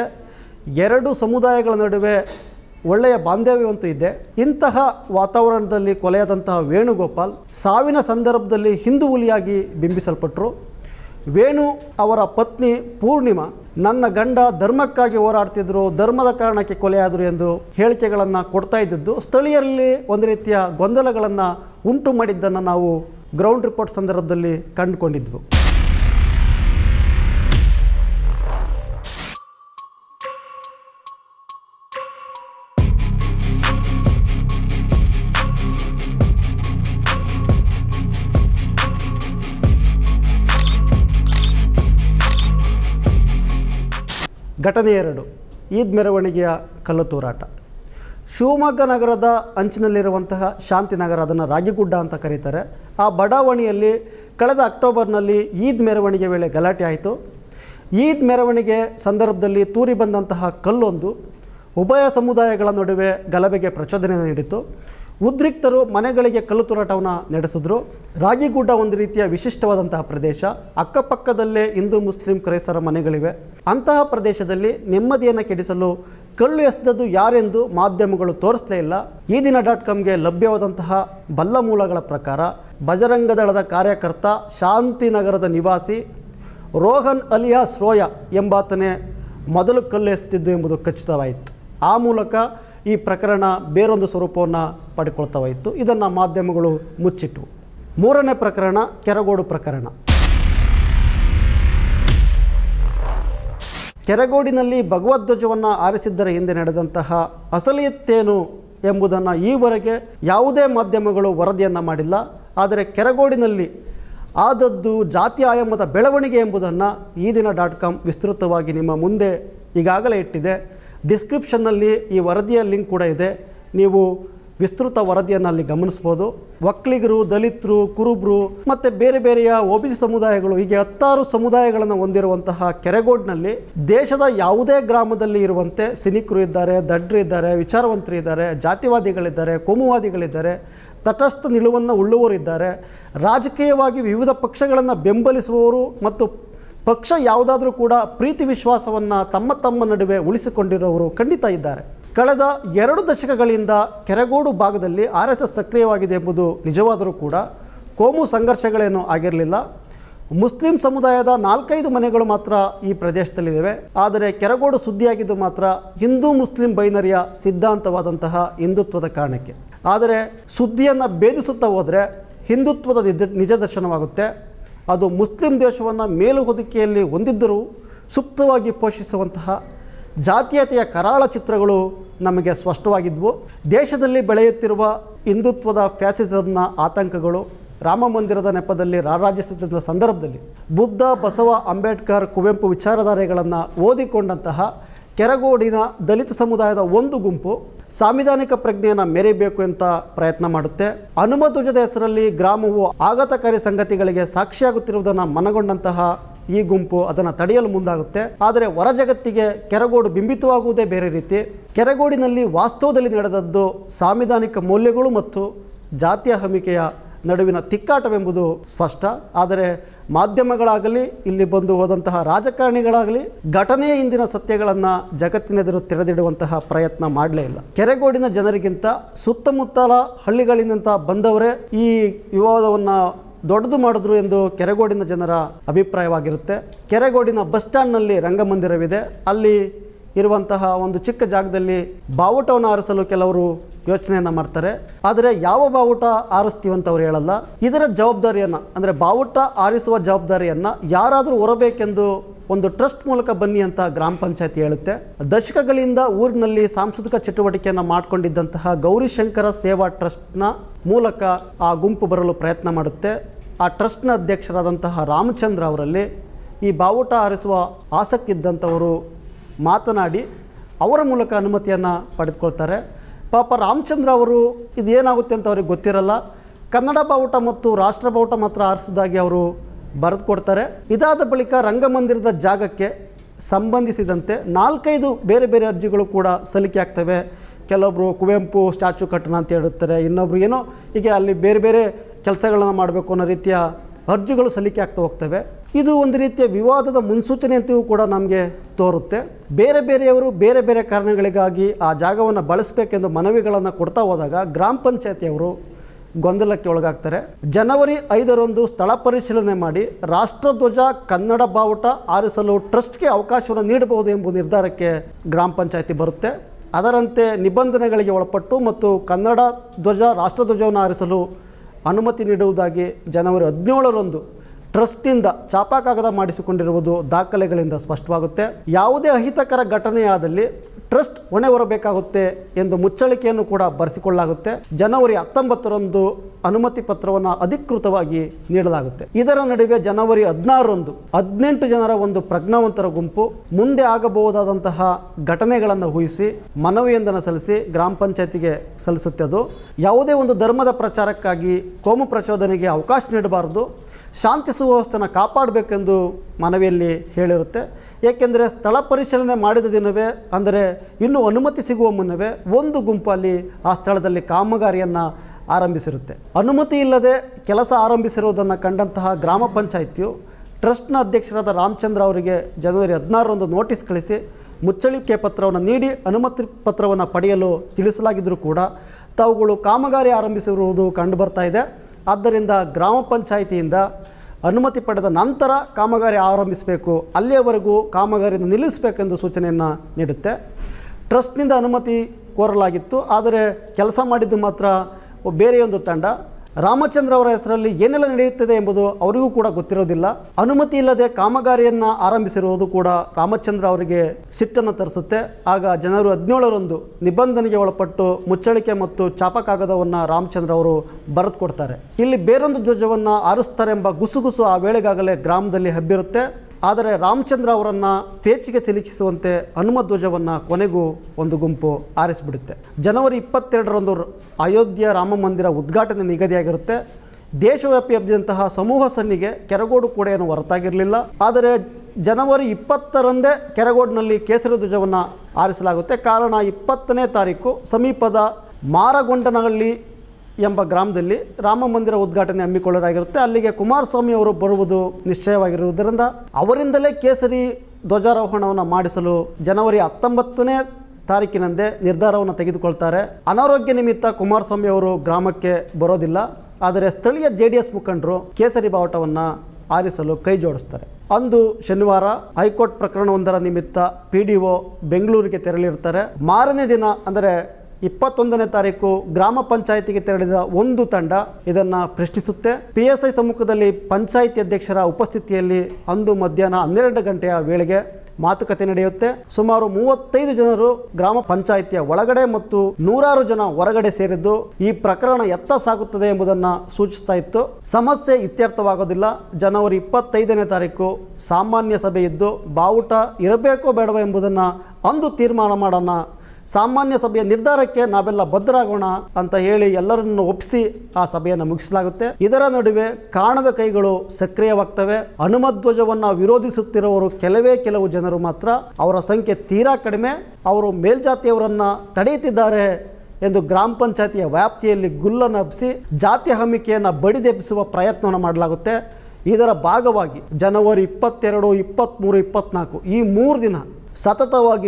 2 ಸಮುದಾಯಗಳ ನಡುವೆ ಒಳ್ಳೆಯ ಬಾಂಧವ್ಯವಂತೂ ಇದೆ. ಇಂತಹ ವಾತಾವರಣದಲ್ಲಿ ಕೊಲೆಯಾದಂತಹ ವೇಣುಗೋಪಾಲ್ ಸಾವಿನ ಸಂದರ್ಭದಲ್ಲಿ ಹಿಂದೂ ಹುಲಿಯಾಗಿ ಬಿಂಬಿಸಲ್ಪಟ್ಟರು. ವೇಣು ಅವರ ಪತ್ನಿ ಪೂರ್ಣಿಮಾ ನನ್ನ ಗಂಡ ಧರ್ಮಕ್ಕಾಗಿ ಹೋರಾಡ್ತಿದ್ರು, ಧರ್ಮದ ಕಾರಣಕ್ಕೆ ಕೊಲೆಯಾದರು ಎಂದು ಹೇಳಿಕೆಗಳನ್ನು ಕೊಡ್ತಾ ಇದ್ದದ್ದು ಸ್ಥಳೀಯರಲ್ಲಿ ಒಂದು ರೀತಿಯ ಗೊಂದಲಗಳನ್ನು ಉಂಟು ಮಾಡಿದ್ದನ್ನು ನಾವು ಗ್ರೌಂಡ್ ರಿಪೋರ್ಟ್ ಸಂದರ್ಭದಲ್ಲಿ ಕಂಡುಕೊಂಡಿದ್ವು. ಘಟನೆ 2, ಈದ್ ಮೆರವಣಿಗೆಯ ಕಲ್ಲು ತೂರಾಟ. ಶಿವಮೊಗ್ಗ ನಗರದ ಅಂಚಿನಲ್ಲಿರುವಂತಹ ಶಾಂತಿನಗರ, ಅದನ್ನು ರಾಗಿಗುಡ್ಡ ಅಂತ ಕರೀತಾರೆ. ಆ ಬಡಾವಣೆಯಲ್ಲಿ ಕಳೆದ ಅಕ್ಟೋಬರ್ನಲ್ಲಿ ಈದ್ ಮೆರವಣಿಗೆ ವೇಳೆ ಗಲಾಟೆ ಆಯಿತು. ಈದ್ ಮೆರವಣಿಗೆ ಸಂದರ್ಭದಲ್ಲಿ ತೂರಿ ಬಂದಂತಹ ಕಲ್ಲೊಂದು ಉಭಯ ಸಮುದಾಯಗಳ ನಡುವೆ ಗಲಭೆಗೆ ಪ್ರಚೋದನೆ ನೀಡಿತು. ಉದ್ರಿಕ್ತರು ಮನೆಗಳಿಗೆ ಕಲ್ಲು ತೂರಾಟವನ್ನು ನಡೆಸಿದ್ರು. ರಾಗಿಗುಡ್ಡ ಒಂದು ರೀತಿಯ ವಿಶಿಷ್ಟವಾದಂತಹ ಪ್ರದೇಶ. ಅಕ್ಕಪಕ್ಕದಲ್ಲೇ ಹಿಂದೂ ಮುಸ್ಲಿಂ ಕ್ರೈಸ್ತರ ಮನೆಗಳಿವೆ. ಅಂತಹ ಪ್ರದೇಶದಲ್ಲಿ ನೆಮ್ಮದಿಯನ್ನು ಕೆಡಿಸಲು ಕಲ್ಲು ಎಸೆದದ್ದು ಯಾರೆಂದು ಮಾಧ್ಯಮಗಳು ತೋರಿಸಲೇ ಇಲ್ಲ. ಈ ದಿನ.comಗೆ ಲಭ್ಯವಾದಂತಹ ಬಲ್ಲ ಮೂಲಗಳ ಪ್ರಕಾರ ಬಜರಂಗದಳದ ಕಾರ್ಯಕರ್ತ, ಶಾಂತಿನಗರದ ನಿವಾಸಿ ರೋಹನ್ ಅಲಿಯಾಸ್ ರೋಯ ಎಂಬಾತನೇ ಮೊದಲು ಕಲ್ಲು ಎಸೆದಿದ್ದು ಎಂಬುದು ಖಚಿತವಾಯಿತು. ಆ ಮೂಲಕ ಈ ಪ್ರಕರಣ ಬೇರೊಂದು ಸ್ವರೂಪವನ್ನು ಪಡೆದುಕೊಳ್ತಾ ಹೋಯಿತು. ಇದನ್ನು ಮಾಧ್ಯಮಗಳು ಮುಚ್ಚಿಟ್ಟವು. 3ನೇ ಪ್ರಕರಣ ಕೆರಗೋಡು ಪ್ರಕರಣ. ಕೆರಗೋಡಿನಲ್ಲಿ ಭಗವಧ್ವಜವನ್ನು ಆರಿಸಿದ್ದರ ಹಿಂದೆ ನಡೆದಂತಹ ಅಸಲಿಯತ್ತೇನು ಎಂಬುದನ್ನು ಈವರೆಗೆ ಯಾವುದೇ ಮಾಧ್ಯಮಗಳು ವರದಿಯನ್ನು ಮಾಡಿಲ್ಲ. ಆದರೆ ಕೆರಗೋಡಿನಲ್ಲಿ ಆದದ್ದು ಜಾತಿ ಆಯಾಮದ ಬೆಳವಣಿಗೆ ಎಂಬುದನ್ನು ಈ ದಿನ.com ವಿಸ್ತೃತವಾಗಿ ನಿಮ್ಮ ಮುಂದೆ ಈಗಾಗಲೇ ಇಟ್ಟಿದೆ. ಡಿಸ್ಕ್ರಿಪ್ಷನ್ನಲ್ಲಿ ಈ ವರದಿಯ ಲಿಂಕ್ ಕೂಡ ಇದೆ. ನೀವು ವಿಸ್ತೃತ ವರದಿಯನ್ನು ಅಲ್ಲಿ ಗಮನಿಸ್ಬೋದು. ಒಕ್ಕಲಿಗರು, ದಲಿತರು, ಕುರುಬರು ಮತ್ತು ಬೇರೆ ಬೇರೆಯ OBC ಸಮುದಾಯಗಳು, ಹೀಗೆ 16 ಸಮುದಾಯಗಳನ್ನು ಹೊಂದಿರುವಂತಹ ಕೆರಗೋಡಿನಲ್ಲಿ ದೇಶದ ಯಾವುದೇ ಗ್ರಾಮದಲ್ಲಿ ಇರುವಂತೆ ಸಿನಿಕರು ಇದ್ದಾರೆ, ದಡ್ಡರು ಇದ್ದಾರೆ, ವಿಚಾರವಂತರು ಇದ್ದಾರೆ, ಜಾತಿವಾದಿಗಳಿದ್ದಾರೆ, ಕೋಮುವಾದಿಗಳಿದ್ದಾರೆ, ತಟಸ್ಥ ನಿಲುವನ್ನು ಉಳ್ಳುವವರಿದ್ದಾರೆ, ರಾಜಕೀಯವಾಗಿ ವಿವಿಧ ಪಕ್ಷಗಳನ್ನು ಬೆಂಬಲಿಸುವವರು ಮತ್ತು ಪಕ್ಷ ಯಾವುದಾದ್ರೂ ಕೂಡ ಪ್ರೀತಿ ವಿಶ್ವಾಸವನ್ನು ತಮ್ಮ ನಡುವೆ ಉಳಿಸಿಕೊಂಡಿರೋರು ಖಂಡಿತ ಇದ್ದಾರೆ. ಕಳೆದ 2 ದಶಕಗಳಿಂದ ಕೆರಗೋಡು ಭಾಗದಲ್ಲಿ RSS ಸಕ್ರಿಯವಾಗಿದೆ ಎಂಬುದು ನಿಜವಾದರೂ ಕೂಡ ಕೋಮು ಸಂಘರ್ಷಗಳೇನೂ ಆಗಿರಲಿಲ್ಲ. ಮುಸ್ಲಿಂ ಸಮುದಾಯದ 4-5 ಮನೆಗಳು ಮಾತ್ರ ಈ ಪ್ರದೇಶದಲ್ಲಿದ್ದಾವೆ. ಆದರೆ ಕೆರಗೋಡು ಸುದ್ದಿಯಾಗಿದ್ದು ಮಾತ್ರ ಹಿಂದೂ ಮುಸ್ಲಿಂ ಬೈನರಿಯ ಸಿದ್ಧಾಂತವಾದಂತಹ ಹಿಂದುತ್ವದ ಕಾರಣಕ್ಕೆ. ಆದರೆ ಸುದ್ದಿಯನ್ನು ಭೇದಿಸುತ್ತಾ ಹೋದರೆ ಹಿಂದುತ್ವದ ನಿಜ ದರ್ಶನವಾಗುತ್ತೆ. ಅದು ಮುಸ್ಲಿಂ ದೇಶವನ್ನು ಮೇಲು ಹೊದಿಕೆಯಲ್ಲಿ ಹೊಂದಿದ್ದರೂ ಸುಪ್ತವಾಗಿ ಪೋಷಿಸುವಂತಹ ಜಾತೀಯತೆಯ ಕರಾಳ ಚಿತ್ರಗಳು ನಮಗೆ ಸ್ಪಷ್ಟವಾಗಿದ್ವು. ದೇಶದಲ್ಲಿ ಬೆಳೆಯುತ್ತಿರುವ ಹಿಂದುತ್ವದ ಫ್ಯಾಸಿಸಮ್ನ ಆತಂಕಗಳು, ರಾಮ ಮಂದಿರದ ನೆಪದಲ್ಲಿ ರಾರಾಜಿಸುತ್ತಿದ್ದ ಸಂದರ್ಭದಲ್ಲಿ ಬುದ್ಧ, ಬಸವ, ಅಂಬೇಡ್ಕರ್, ಕುವೆಂಪು ವಿಚಾರಧಾರೆಗಳನ್ನು ಓದಿಕೊಂಡಂತಹ ಕೆರಗೋಡಿನ ದಲಿತ ಸಮುದಾಯದ ಒಂದು ಗುಂಪು ಸಾಂವಿಧಾನಿಕ ಪ್ರಜ್ಞೆಯನ್ನು ಮೆರೆಯಬೇಕು ಅಂತ ಪ್ರಯತ್ನ ಮಾಡುತ್ತೆ. ಹನುಮಧ್ವಜದ ಹೆಸರಲ್ಲಿ ಗ್ರಾಮವು ಆಘಾತಕಾರಿ ಸಂಗತಿಗಳಿಗೆ ಸಾಕ್ಷಿಯಾಗುತ್ತಿರುವುದನ್ನು ಮನಗೊಂಡಂತಹ ಈ ಗುಂಪು ಅದನ್ನು ತಡೆಯಲು ಮುಂದಾಗುತ್ತೆ. ಆದರೆ ಹೊರ ಜಗತ್ತಿಗೆ ಕೆರಗೋಡು ಬಿಂಬಿತವಾಗುವುದೇ ಬೇರೆ ರೀತಿ. ಕೆರಗೋಡಿನಲ್ಲಿ ವಾಸ್ತವದಲ್ಲಿ ನಡೆದದ್ದು ಸಾಂವಿಧಾನಿಕ ಮೌಲ್ಯಗಳು ಮತ್ತು ಜಾತಿಯ ಹಮಿಕೆಯ ನಡುವಿನ ತಿಕ್ಕಾಟವೆಂಬುದು ಸ್ಪಷ್ಟ. ಆದರೆ ಮಾಧ್ಯಮಗಳಾಗಲಿ, ಇಲ್ಲಿ ಬಂದು ಹೋದಂತಹ ರಾಜಕಾರಣಿಗಳಾಗಲಿ ಘಟನೆಯ ಹಿಂದಿನ ಸತ್ಯಗಳನ್ನು ಜಗತ್ತಿನೆದುರು ತೆರೆದಿಡುವಂತಹ ಪ್ರಯತ್ನ ಮಾಡಲೇ ಇಲ್ಲ. ಕೆರಗೋಡಿನ ಜನರಿಗಿಂತ ಸುತ್ತಮುತ್ತಲ ಹಳ್ಳಿಗಳಿಂದ ಬಂದವರೇ ಈ ವಿವಾದವನ್ನು ದೊಡ್ಡದು ಮಾಡಿದ್ರು ಎಂದು ಕೆರಗೋಡಿನ ಜನರ ಅಭಿಪ್ರಾಯವಾಗಿರುತ್ತೆ. ಕೆರಗೋಡಿನ ಬಸ್ ಸ್ಟ್ಯಾಂಡ್ನಲ್ಲಿ ರಂಗಮಂದಿರವಿದೆ. ಅಲ್ಲಿ ಇರುವಂತಹ ಒಂದು ಚಿಕ್ಕ ಜಾಗದಲ್ಲಿ ಬಾವುಟವನ್ನು ಆರಿಸಲು ಕೆಲವರು ಯೋಚನೆಯನ್ನು ಮಾಡ್ತಾರೆ. ಆದರೆ ಯಾವ ಬಾವುಟ ಆರಿಸ್ತೀವಂತ ಅವ್ರು ಹೇಳಲ್ಲ. ಇದರ ಜವಾಬ್ದಾರಿಯನ್ನು, ಅಂದರೆ ಬಾವುಟ ಆರಿಸುವ ಜವಾಬ್ದಾರಿಯನ್ನು ಯಾರಾದರೂ ಹೊರಬೇಕೆಂದು ಒಂದು ಟ್ರಸ್ಟ್ ಮೂಲಕ ಬನ್ನಿ ಅಂತ ಗ್ರಾಮ ಪಂಚಾಯತಿ ಹೇಳುತ್ತೆ. ದಶಕಗಳಿಂದ ಊರಿನಲ್ಲಿ ಸಾಂಸ್ಕೃತಿಕ ಚಟುವಟಿಕೆಯನ್ನು ಮಾಡಿಕೊಂಡಿದ್ದಂತಹ ಗೌರಿಶಂಕರ ಸೇವಾ ಟ್ರಸ್ಟ್ನ ಮೂಲಕ ಆ ಗುಂಪು ಬರಲು ಪ್ರಯತ್ನ ಮಾಡುತ್ತೆ. ಆ ಟ್ರಸ್ಟ್ನ ಅಧ್ಯಕ್ಷರಾದಂತಹ ರಾಮಚಂದ್ರ ಅವರಲ್ಲಿ ಈ ಬಾವುಟ ಆರಿಸುವ ಆಸಕ್ತಿ ಇದ್ದಂಥವರು ಮಾತನಾಡಿ ಅವರ ಮೂಲಕ ಅನುಮತಿಯನ್ನು ಪಡೆದುಕೊಳ್ತಾರೆ. ಪಾಪ ರಾಮಚಂದ್ರ ಅವರು ಇದೇನಾಗುತ್ತೆ ಅಂತ ಅವ್ರಿಗೆ ಗೊತ್ತಿರಲ್ಲ. ಕನ್ನಡ ಬಾವುಟ ಮತ್ತು ರಾಷ್ಟ್ರ ಬಾವುಟ ಮಾತ್ರ ಆರಿಸಿದಾಗಿ ಅವರು ಬರೆದು ಕೊಡ್ತಾರೆ. ಇದಾದ ಬಳಿಕ ರಂಗಮಂದಿರದ ಜಾಗಕ್ಕೆ ಸಂಬಂಧಿಸಿದಂತೆ 4-5 ಬೇರೆ ಬೇರೆ ಅರ್ಜಿಗಳು ಕೂಡ ಸಲ್ಲಿಕೆ ಆಗ್ತವೆ. ಕೆಲವೊಬ್ಬರು ಕುವೆಂಪು ಸ್ಟ್ಯಾಚು ಕಟ್ಟೋಣ ಅಂತ ಹೇಳುತ್ತಾರೆ, ಇನ್ನೊಬ್ರು ಏನೋ ಹೀಗೆ ಅಲ್ಲಿ ಬೇರೆ ಬೇರೆ ಕೆಲಸಗಳನ್ನು ಮಾಡಬೇಕು ಅನ್ನೋ ರೀತಿಯ ಅರ್ಜಿಗಳು ಸಲ್ಲಿಕೆ ಆಗ್ತಾ ಹೋಗ್ತವೆ. ಇದು ಒಂದು ರೀತಿಯ ವಿವಾದದ ಮುನ್ಸೂಚನೆ ಅಂತೆಯೂ ಕೂಡ ನಮಗೆ ತೋರುತ್ತೆ. ಬೇರೆ ಬೇರೆಯವರು ಬೇರೆ ಬೇರೆ ಕಾರಣಗಳಿಗಾಗಿ ಆ ಜಾಗವನ್ನು ಬಳಸಬೇಕೆಂದು ಮನವಿಗಳನ್ನು ಕೊಡ್ತಾ ಹೋದಾಗ ಗ್ರಾಮ ಪಂಚಾಯತಿಯವರು ಗೊಂದಲಕ್ಕೆ ಒಳಗಾಗ್ತಾರೆ. ಜನವರಿ 5ರಂದು ಸ್ಥಳ ಪರಿಶೀಲನೆ ಮಾಡಿ ರಾಷ್ಟ್ರಧ್ವಜ, ಕನ್ನಡ ಬಾವುಟ ಆರಿಸಲು ಟ್ರಸ್ಟ್ಗೆ ಅವಕಾಶವನ್ನು ನೀಡಬಹುದು ಎಂಬ ನಿರ್ಧಾರಕ್ಕೆ ಗ್ರಾಮ ಪಂಚಾಯತಿ ಬರುತ್ತೆ. ಅದರಂತೆ ನಿಬಂಧನೆಗಳಿಗೆ ಒಳಪಟ್ಟು ಮತ್ತು ಕನ್ನಡ ಧ್ವಜ, ರಾಷ್ಟ್ರಧ್ವಜವನ್ನು ಆರಿಸಲು ಅನುಮತಿ ನೀಡುವುದಾಗಿ ಜನವರಿ 17ರಂದು ಟ್ರಸ್ಟ್ನಿಂದ ಚಾಪಾಕಾಗದ ಮಾಡಿಸಿಕೊಂಡಿರುವುದು ದಾಖಲೆಗಳಿಂದ ಸ್ಪಷ್ಟವಾಗುತ್ತೆ. ಯಾವುದೇ ಅಹಿತಕರ ಘಟನೆಯಾದಲ್ಲಿ ಟ್ರಸ್ಟ್ ಹೊಣೆ ಹೊರಬೇಕಾಗುತ್ತೆ ಎಂದು ಮುಚ್ಚಳಿಕೆಯನ್ನು ಕೂಡ ಬರೆಸಿಕೊಳ್ಳಲಾಗುತ್ತೆ. ಜನವರಿ 19ರಂದು ಅನುಮತಿ ಪತ್ರವನ್ನು ಅಧಿಕೃತವಾಗಿ ನೀಡಲಾಗುತ್ತೆ. ಇದರ ನಡುವೆ ಜನವರಿ 16ರಂದು 18 ಜನರ ಒಂದು ಪ್ರಜ್ಞಾವಂತರ ಗುಂಪು ಮುಂದೆ ಆಗಬಹುದಾದಂತಹ ಘಟನೆಗಳನ್ನು ಊಹಿಸಿ ಮನವಿಯೊಂದನ್ನು ಸಲ್ಲಿಸಿ ಗ್ರಾಮ ಪಂಚಾಯತಿಗೆ ಸಲ್ಲಿಸುತ್ತೆ. ಅದು ಯಾವುದೇ ಒಂದು ಧರ್ಮದ ಪ್ರಚಾರಕ್ಕಾಗಿ ಕೋಮು ಪ್ರಚೋದನೆಗೆ ಅವಕಾಶ ನೀಡಬಾರದು, ಶಾಂತಿ ಸುವ್ಯವಸ್ಥೆಯನ್ನು ಕಾಪಾಡಬೇಕೆಂದು ಮನವಿಯಲ್ಲಿ ಹೇಳಿರುತ್ತೆ. ಏಕೆಂದರೆ ಸ್ಥಳ ಪರಿಶೀಲನೆ ಮಾಡಿದ ದಿನವೇ, ಅಂದರೆ ಇನ್ನೂ ಅನುಮತಿ ಸಿಗುವ ಮುನ್ನವೇ ಒಂದು ಗುಂಪಲ್ಲಿ ಆ ಸ್ಥಳದಲ್ಲಿ ಕಾಮಗಾರಿಯನ್ನು ಆರಂಭಿಸಿರುತ್ತೆ. ಅನುಮತಿ ಇಲ್ಲದೆ ಕೆಲಸ ಆರಂಭಿಸಿರುವುದನ್ನು ಕಂಡಂತಹ ಗ್ರಾಮ ಪಂಚಾಯಿತಿಯು ಟ್ರಸ್ಟ್ನ ಅಧ್ಯಕ್ಷರಾದ ರಾಮಚಂದ್ರ ಅವರಿಗೆ ಜನವರಿ 16ರಂದು ನೋಟಿಸ್ ಕಳಿಸಿ ಮುಚ್ಚಳಿಕೆ ಪತ್ರವನ್ನು ನೀಡಿ ಅನುಮತಿ ಪತ್ರವನ್ನು ಪಡೆಯಲು ತಿಳಿಸಲಾಗಿದ್ದರೂ ಕೂಡ ತಾವುಗಳು ಕಾಮಗಾರಿ ಆರಂಭಿಸಿರುವುದು ಕಂಡುಬರ್ತಾ ಇದೆ. ಆದ್ದರಿಂದ ಗ್ರಾಮ ಪಂಚಾಯಿತಿಯಿಂದ ಅನುಮತಿ ಪಡೆದ ನಂತರ ಕಾಮಗಾರಿ ಆರಂಭಿಸಬೇಕು, ಅಲ್ಲಿಯವರೆಗೂ ಕಾಮಗಾರಿಯನ್ನು ನಿಲ್ಲಿಸಬೇಕೆಂದು ಸೂಚನೆಯನ್ನು ನೀಡುತ್ತೆ. ಟ್ರಸ್ಟ್ನಿಂದ ಅನುಮತಿ ಕೋರಲಾಗಿತ್ತು, ಆದರೆ ಕೆಲಸ ಮಾಡಿದ್ದು ಮಾತ್ರ ಬೇರೆಯೊಂದು ತಂಡ. ರಾಮಚಂದ್ರ ಅವರ ಹೆಸರಲ್ಲಿ ಏನೆಲ್ಲ ನಡೆಯುತ್ತದೆ ಎಂಬುದು ಅವರಿಗೂ ಕೂಡ ಗೊತ್ತಿರೋದಿಲ್ಲ. ಅನುಮತಿ ಇಲ್ಲದೆ ಕಾಮಗಾರಿಯನ್ನು ಆರಂಭಿಸಿರುವುದು ಕೂಡ ರಾಮಚಂದ್ರ ಅವರಿಗೆ ಸಿಟ್ಟನ್ನು ತರಿಸುತ್ತೆ. ಆಗ ಜನವರಿ 17ರಂದು ನಿಬಂಧನೆಗೆ ಒಳಪಟ್ಟು ಮುಚ್ಚಳಿಕೆ ಮತ್ತು ಚಾಪಕಾಗದವನ್ನು ರಾಮಚಂದ್ರ ಅವರು ಬರೆದು ಕೊಡ್ತಾರೆ. ಇಲ್ಲಿ ಬೇರೊಂದು ಧ್ವಜವನ್ನು ಆರಿಸ್ತಾರೆ ಎಂಬ ಗುಸುಗುಸು ಆ ವೇಳೆಗಾಗಲೇ ಗ್ರಾಮದಲ್ಲಿ ಹಬ್ಬಿರುತ್ತೆ. ಆದರೆ ರಾಮಚಂದ್ರ ಅವರನ್ನು ಪೇಚಿಗೆ ಸಿಲುಕಿಸುವಂತೆ ಹನುಮಧ್ವಜವನ್ನು ಕೊನೆಗೂ ಒಂದು ಗುಂಪು ಆರಿಸಿಬಿಡುತ್ತೆ. ಜನವರಿ 22ರಂದು ಅಯೋಧ್ಯೆ ರಾಮ ಮಂದಿರ ಉದ್ಘಾಟನೆ ನಿಗದಿಯಾಗಿರುತ್ತೆ. ದೇಶವ್ಯಾಪಿ ಹಬ್ಬಿದಂತಹ ಸಮೂಹ ಸನ್ನಿಗೆ ಕೆರಗೋಡು ಕೂಡ ಏನು ಹೊರತಾಗಿರಲಿಲ್ಲ. ಆದರೆ ಜನವರಿ 20ರಂದೇ ಕೆರಗೋಡಿನಲ್ಲಿ ಕೇಸರಿ ಧ್ವಜವನ್ನು ಆರಿಸಲಾಗುತ್ತೆ. ಕಾರಣ 20ನೇ ತಾರೀಕು ಸಮೀಪದ ಮಾರಗೊಂಡನಹಳ್ಳಿ ಎಂಬ ಗ್ರಾಮದಲ್ಲಿ ರಾಮ ಮಂದಿರ ಉದ್ಘಾಟನೆ ಹಮ್ಮಿಕೊಳ್ಳಲಾಗಿರುತ್ತೆ. ಅಲ್ಲಿಗೆ ಕುಮಾರಸ್ವಾಮಿ ಅವರು ಬರುವುದು ನಿಶ್ಚಯವಾಗಿರುವುದರಿಂದ ಅವರಿಂದಲೇ ಕೇಸರಿ ಧ್ವಜಾರೋಹಣವನ್ನು ಮಾಡಿಸಲು ಜನವರಿ 19ನೇ ತಾರೀಕಿನಂದೇ ನಿರ್ಧಾರವನ್ನು ತೆಗೆದುಕೊಳ್ತಾರೆ. ಅನಾರೋಗ್ಯ ನಿಮಿತ್ತ ಕುಮಾರಸ್ವಾಮಿ ಅವರು ಗ್ರಾಮಕ್ಕೆ ಬರೋದಿಲ್ಲ. ಆದರೆ ಸ್ಥಳೀಯ JDS ಮುಖಂಡರು ಕೇಸರಿ ಬಾವುಟವನ್ನು ಆರಿಸಲು ಕೈ ಜೋಡಿಸ್ತಾರೆ. ಅಂದು ಶನಿವಾರ ಹೈಕೋರ್ಟ್ ಪ್ರಕರಣವೊಂದರ ನಿಮಿತ್ತ PDO ಬೆಂಗಳೂರಿಗೆ ತೆರಳಿರ್ತಾರೆ. ಮಾರನೇ ದಿನ ಅಂದರೆ 21ನೇ ತಾರೀಕು ಗ್ರಾಮ ಪಂಚಾಯಿತಿಗೆ ತೆರಳಿದ ಒಂದು ತಂಡ ಇದನ್ನು ಪ್ರಶ್ನಿಸುತ್ತೆ. PSI ಸಮ್ಮುಖದಲ್ಲಿ ಪಂಚಾಯಿತಿ ಅಧ್ಯಕ್ಷರ ಉಪಸ್ಥಿತಿಯಲ್ಲಿ ಅಂದು ಮಧ್ಯಾಹ್ನ 12 ಗಂಟೆಯ ವೇಳೆಗೆ ಮಾತುಕತೆ ನಡೆಯುತ್ತೆ. ಸುಮಾರು 35 ಜನರು ಗ್ರಾಮ ಪಂಚಾಯಿತಿಯ ಒಳಗಡೆ ಮತ್ತು 100 ಜನ ಹೊರಗಡೆ ಸೇರಿದ್ದು ಈ ಪ್ರಕರಣ ಎತ್ತ ಸಾಗುತ್ತದೆ ಎಂಬುದನ್ನು ಸೂಚಿಸ್ತಾ ಇತ್ತು. ಸಮಸ್ಯೆ ಇತ್ಯರ್ಥವಾಗೋದಿಲ್ಲ. ಜನವರಿ 25ನೇ ತಾರೀಕು ಸಾಮಾನ್ಯ ಸಭೆ ಇದ್ದು ಬಾವುಟ ಇರಬೇಕೋ ಬೇಡವೋ ಎಂಬುದನ್ನು ಅಂದು ತೀರ್ಮಾನ ಮಾಡೋಣ, ಸಾಮಾನ್ಯ ಸಭೆಯ ನಿರ್ಧಾರಕ್ಕೆ ನಾವೆಲ್ಲ ಬದ್ಧರಾಗೋಣ ಅಂತ ಹೇಳಿ ಎಲ್ಲರನ್ನು ಒಪ್ಪಿಸಿ ಆ ಸಭೆಯನ್ನು ಮುಗಿಸಲಾಗುತ್ತೆ. ಇದರ ನಡುವೆ ಕಾಣದ ಕೈಗಳು ಸಕ್ರಿಯವಾಗ್ತವೆ. ಹನುಮಧ್ವಜವನ್ನು ವಿರೋಧಿಸುತ್ತಿರುವವರು ಕೆಲವು ಜನರು ಮಾತ್ರ. ಅವರ ಸಂಖ್ಯೆ ತೀರಾ ಕಡಿಮೆ. ಅವರು ಮೇಲ್ಜಾತಿಯವರನ್ನು ತಡೆಯುತ್ತಿದ್ದಾರೆ ಎಂದು ಗ್ರಾಮ ಪಂಚಾಯತಿಯ ವ್ಯಾಪ್ತಿಯಲ್ಲಿ ಗುಲ್ಲನ್ನು ಹಬ್ಬಿಸಿ ಜಾತಿ ಹಮ್ಮಿಕೆಯನ್ನು ಬಡಿದೆಬ್ಬಿಸುವ ಪ್ರಯತ್ನವನ್ನು ಮಾಡಲಾಗುತ್ತೆ. ಇದರ ಭಾಗವಾಗಿ ಜನವರಿ 22, 23, 24 ಈ 3 ದಿನ ಸತತವಾಗಿ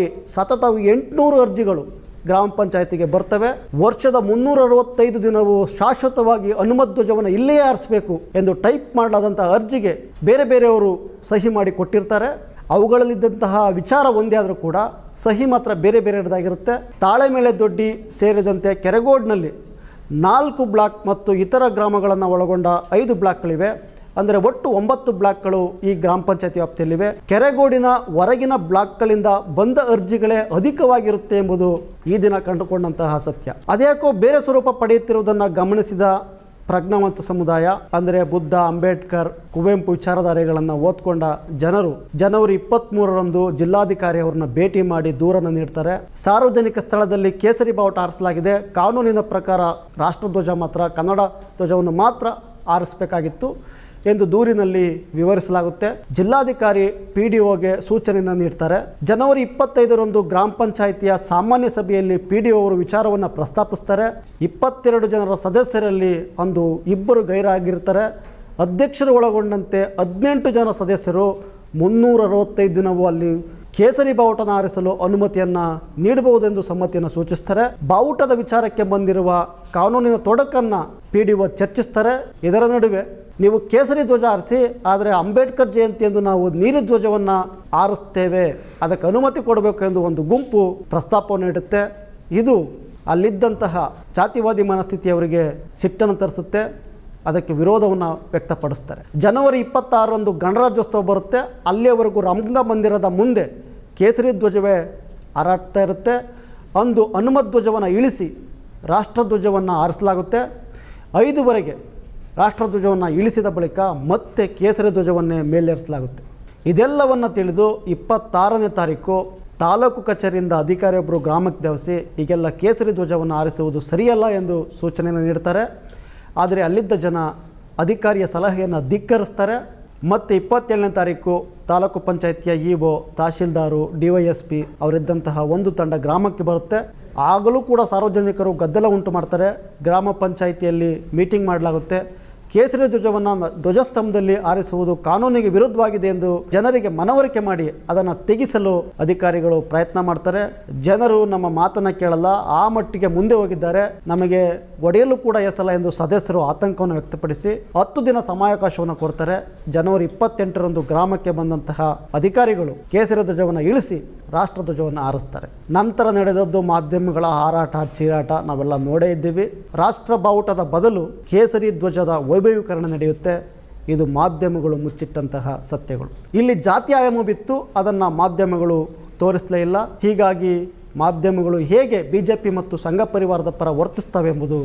800 ಅರ್ಜಿಗಳು ಗ್ರಾಮ ಪಂಚಾಯತಿಗೆ ಬರ್ತವೆ. ವರ್ಷದ 365 ದಿನವೂ ಶಾಶ್ವತವಾಗಿ ಹನುಮಧ್ವಜವನ್ನು ಇಲ್ಲೇ ಆರಿಸಬೇಕು ಎಂದು ಟೈಪ್ ಮಾಡಲಾದಂಥ ಅರ್ಜಿಗೆ ಬೇರೆಯವರು ಸಹಿ ಮಾಡಿ ಕೊಟ್ಟಿರ್ತಾರೆ. ಅವುಗಳಲ್ಲಿದ್ದಂತಹ ವಿಚಾರ ಒಂದೇ ಆದರೂ ಕೂಡ ಸಹಿ ಮಾತ್ರ ಬೇರೆಯದಾಗಿರುತ್ತೆ. ತಾಳೆಮೇಳೆ ದೊಡ್ಡಿ ಸೇರಿದಂತೆ ಕೆರಗೋಡಿನಲ್ಲಿ 4 ಬ್ಲಾಕ್ ಮತ್ತು ಇತರ ಗ್ರಾಮಗಳನ್ನು ಒಳಗೊಂಡ 5 ಬ್ಲಾಕ್ಗಳಿವೆ. ಅಂದರೆ ಒಟ್ಟು 9 ಬ್ಲಾಕ್ಗಳು ಈ ಗ್ರಾಮ ಪಂಚಾಯತಿ ವ್ಯಾಪ್ತಿಯಲ್ಲಿವೆ. ಕೆರಗೋಡಿನ ಹೊರಗಿನ ಬ್ಲಾಕ್ಗಳಿಂದ ಬಂದ ಅರ್ಜಿಗಳೇ ಅಧಿಕವಾಗಿರುತ್ತೆ ಎಂಬುದು ಈ ದಿನ ಕಂಡುಕೊಂಡಂತಹ ಸತ್ಯ. ಅದ್ಯಾಕೋ ಬೇರೆ ಸ್ವರೂಪ ಪಡೆಯುತ್ತಿರುವುದನ್ನು ಗಮನಿಸಿದ ಪ್ರಜ್ಞಾವಂತ ಸಮುದಾಯ ಅಂದರೆ ಬುದ್ಧ, ಅಂಬೇಡ್ಕರ್, ಕುವೆಂಪು ವಿಚಾರಧಾರೆಗಳನ್ನು ಓದ್ಕೊಂಡ ಜನರು ಜನವರಿ 23ರಂದು ಜಿಲ್ಲಾಧಿಕಾರಿ ಅವರನ್ನ ಭೇಟಿ ಮಾಡಿ ದೂರನ್ನು ನೀಡ್ತಾರೆ. ಸಾರ್ವಜನಿಕ ಸ್ಥಳದಲ್ಲಿ ಕೇಸರಿ ಬಾವುಟ ಆರಿಸಲಾಗಿದೆ. ಕಾನೂನಿನ ಪ್ರಕಾರ ರಾಷ್ಟ್ರಧ್ವಜ ಮಾತ್ರ, ಕನ್ನಡ ಧ್ವಜವನ್ನು ಮಾತ್ರ ಆರಿಸಬೇಕಾಗಿತ್ತು ಎಂದು ದೂರಿನಲ್ಲಿ ವಿವರಿಸಲಾಗುತ್ತೆ. ಜಿಲ್ಲಾಧಿಕಾರಿ PDOಗೆ ಸೂಚನೆಯನ್ನು ನೀಡ್ತಾರೆ. ಜನವರಿ 25ರಂದು ಗ್ರಾಮ ಪಂಚಾಯಿತಿಯ ಸಾಮಾನ್ಯ ಸಭೆಯಲ್ಲಿ PDO ಅವರು ವಿಚಾರವನ್ನು ಪ್ರಸ್ತಾಪಿಸ್ತಾರೆ. 22 ಜನರ ಸದಸ್ಯರಲ್ಲಿ ಅಂದು 2 ಗೈರಾಗಿರ್ತಾರೆ. ಅಧ್ಯಕ್ಷರು ಒಳಗೊಂಡಂತೆ 18 ಜನ ಸದಸ್ಯರು 365 ದಿನವೂ ಅಲ್ಲಿ ಕೇಸರಿ ಬಾವುಟನ ಆರಿಸಲು ಅನುಮತಿಯನ್ನು ನೀಡಬಹುದೆಂದು ಸಮ್ಮತಿಯನ್ನು ಸೂಚಿಸ್ತಾರೆ. ಬಾವುಟದ ವಿಚಾರಕ್ಕೆ ಬಂದಿರುವ ಕಾನೂನಿನ ತೊಡಕನ್ನು PDO ಚರ್ಚಿಸ್ತಾರೆ. ಇದರ ನಡುವೆ ನೀವು ಕೇಸರಿ ಧ್ವಜ ಆರಿಸಿ, ಆದರೆ ಅಂಬೇಡ್ಕರ್ ಜಯಂತಿ ಎಂದು ನಾವು ನೀಲಿ ಧ್ವಜವನ್ನು ಆರಿಸ್ತೇವೆ, ಅದಕ್ಕೆ ಅನುಮತಿ ಕೊಡಬೇಕು ಎಂದು ಒಂದು ಗುಂಪು ಪ್ರಸ್ತಾಪವನ್ನು ನೀಡುತ್ತೆ. ಇದು ಅಲ್ಲಿದ್ದಂತಹ ಜಾತಿವಾದಿ ಮನಸ್ಥಿತಿಯವರಿಗೆ ಸಿಟ್ಟನ್ನು ತರಿಸುತ್ತೆ. ಅದಕ್ಕೆ ವಿರೋಧವನ್ನು ವ್ಯಕ್ತಪಡಿಸ್ತಾರೆ. ಜನವರಿ 26ರಂದು ಗಣರಾಜ್ಯೋತ್ಸವ ಬರುತ್ತೆ. ಅಲ್ಲಿಯವರೆಗೂ ರಂಗಮಂದಿರದ ಮುಂದೆ ಕೇಸರಿ ಧ್ವಜವೇ ಹಾರಾಡ್ತಾ ಇರುತ್ತೆ. ಅಂದು ಹನುಮಧ್ವಜವನ್ನು ಇಳಿಸಿ ರಾಷ್ಟ್ರಧ್ವಜವನ್ನು ಆರಿಸಲಾಗುತ್ತೆ. 5ವರೆಗೆ ರಾಷ್ಟ್ರಧ್ವಜವನ್ನು ಇಳಿಸಿದ ಬಳಿಕ ಮತ್ತೆ ಕೇಸರಿ ಧ್ವಜವನ್ನೇ ಮೇಲೇರಿಸಲಾಗುತ್ತೆ. ಇದೆಲ್ಲವನ್ನು ತಿಳಿದು 26ನೇ ತಾರೀಕು ತಾಲೂಕು ಕಚೇರಿಯಿಂದ ಅಧಿಕಾರಿಯೊಬ್ಬರು ಗ್ರಾಮಕ್ಕೆ ಧಾವಿಸಿ ಈಗೆಲ್ಲ ಕೇಸರಿ ಧ್ವಜವನ್ನು ಆರಿಸುವುದು ಸರಿಯಲ್ಲ ಎಂದು ಸೂಚನೆಯನ್ನು ನೀಡ್ತಾರೆ. ಆದರೆ ಅಲ್ಲಿದ್ದ ಜನ ಅಧಿಕಾರಿಯ ಸಲಹೆಯನ್ನು ಧಿಕ್ಕರಿಸ್ತಾರೆ. ಮತ್ತು 27ನೇ ತಾರೀಕು ತಾಲೂಕು ಪಂಚಾಯಿತಿಯ EO, ತಹಶೀಲ್ದಾರು, DYSP ಅವರಿದ್ದಂತಹ ಒಂದು ತಂಡ ಗ್ರಾಮಕ್ಕೆ ಬರುತ್ತೆ. ಆಗಲೂ ಕೂಡ ಸಾರ್ವಜನಿಕರು ಗದ್ದಲ ಉಂಟು ಮಾಡ್ತಾರೆ. ಗ್ರಾಮ ಪಂಚಾಯಿತಿಯಲ್ಲಿ ಮೀಟಿಂಗ್ ಮಾಡಲಾಗುತ್ತೆ. ಕೇಸರಿ ಧ್ವಜವನ್ನು ಧ್ವಜಸ್ತಂಭದಲ್ಲಿ ಆರಿಸುವುದು ಕಾನೂನಿಗೆ ವಿರುದ್ಧವಾಗಿದೆ ಎಂದು ಜನರಿಗೆ ಮನವರಿಕೆ ಮಾಡಿ ಅದನ್ನು ತೆಗೆಸಲು ಅಧಿಕಾರಿಗಳು ಪ್ರಯತ್ನ ಮಾಡ್ತಾರೆ. ಜನರು ನಮ್ಮ ಮಾತನ್ನು ಕೇಳಲ್ಲ, ಆ ಮಟ್ಟಿಗೆ ಮುಂದೆ ಹೋಗಿದ್ದಾರೆ, ನಮಗೆ ಒಡೆಯಲು ಕೂಡ ಎಸಲ್ಲ ಎಂದು ಸದಸ್ಯರು ಆತಂಕವನ್ನು ವ್ಯಕ್ತಪಡಿಸಿ 10 ದಿನ ಸಮಯಾವಕಾಶವನ್ನು ಕೊಡ್ತಾರೆ. ಜನವರಿ 28ರಂದು ಗ್ರಾಮಕ್ಕೆ ಬಂದಂತಹ ಅಧಿಕಾರಿಗಳು ಕೇಸರಿ ಧ್ವಜವನ್ನು ಇಳಿಸಿ ರಾಷ್ಟ್ರಧ್ವಜವನ್ನು ಆರಿಸ್ತಾರೆ. ನಂತರ ನಡೆದದ್ದು ಮಾಧ್ಯಮಗಳ ಹಾರಾಟ, ಚೀರಾಟ ನಾವೆಲ್ಲ ನೋಡೇ ಇದ್ದೀವಿ. ರಾಷ್ಟ್ರ ಬಾವುಟದ ಬದಲು ಕೇಸರಿ ಧ್ವಜದ ವೈಭವೀಕರಣ ನಡೆಯುತ್ತೆ. ಇದು ಮಾಧ್ಯಮಗಳು ಮುಚ್ಚಿಟ್ಟಂತಹ ಸತ್ಯಗಳು. ಇಲ್ಲಿ ಜಾತಿ ಆಯಾಮ ಬಿತ್ತು, ಅದನ್ನು ಮಾಧ್ಯಮಗಳು ತೋರಿಸಲೇ ಇಲ್ಲ. ಹೀಗಾಗಿ ಮಾಧ್ಯಮಗಳು ಹೇಗೆ BJP ಮತ್ತು ಸಂಘ ಪರಿವಾರದ ಪರ ವರ್ತಿಸ್ತವೆ ಎಂಬುದು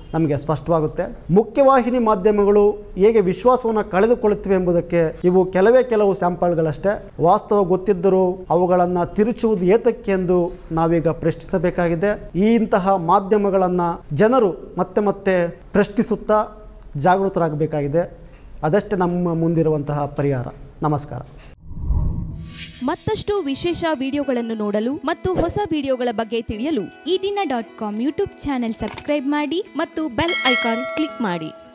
ನಮಗೆ ಸ್ಪಷ್ಟವಾಗುತ್ತೆ. ಮುಖ್ಯವಾಹಿನಿ ಮಾಧ್ಯಮಗಳು ಹೇಗೆ ವಿಶ್ವಾಸವನ್ನು ಕಳೆದುಕೊಳ್ಳುತ್ತಿವೆ ಎಂಬುದಕ್ಕೆ ಇವು ಕೆಲವು ಸ್ಯಾಂಪಲ್ಗಳಷ್ಟೇ. ವಾಸ್ತವ ಗೊತ್ತಿದ್ದರೂ ಅವುಗಳನ್ನು ತಿರುಚುವುದು ಏತಕ್ಕೆ ಎಂದು ನಾವೀಗ ಪ್ರಶ್ನಿಸಬೇಕಾಗಿದೆ. ಇಂತಹ ಮಾಧ್ಯಮಗಳನ್ನು ಜನರು ಮತ್ತೆ ಪ್ರಶ್ನಿಸುತ್ತಾ ಜಾಗೃತರಾಗಬೇಕಾಗಿದೆ. ಅದಷ್ಟೇ ನಮ್ಮ ಮುಂದಿರುವಂತಹ ಪರಿಹಾರ. ನಮಸ್ಕಾರ. ಮತ್ತಷ್ಟು ವಿಶೇಷ ವಿಡಿಯೋಗಳನ್ನು ನೋಡಲು ಮತ್ತು ಹೊಸ ವಿಡಿಯೋಗಳ ಬಗ್ಗೆ ತಿಳಿಯಲು ಈ ದಿನ .com ಯೂಟ್ಯೂಬ್ ಚಾನೆಲ್ ಸಬ್ಸ್ಕ್ರೈಬ್ ಮಾಡಿ ಮತ್ತು ಬೆಲ್ ಐಕಾನ್ ಕ್ಲಿಕ್ ಮಾಡಿ.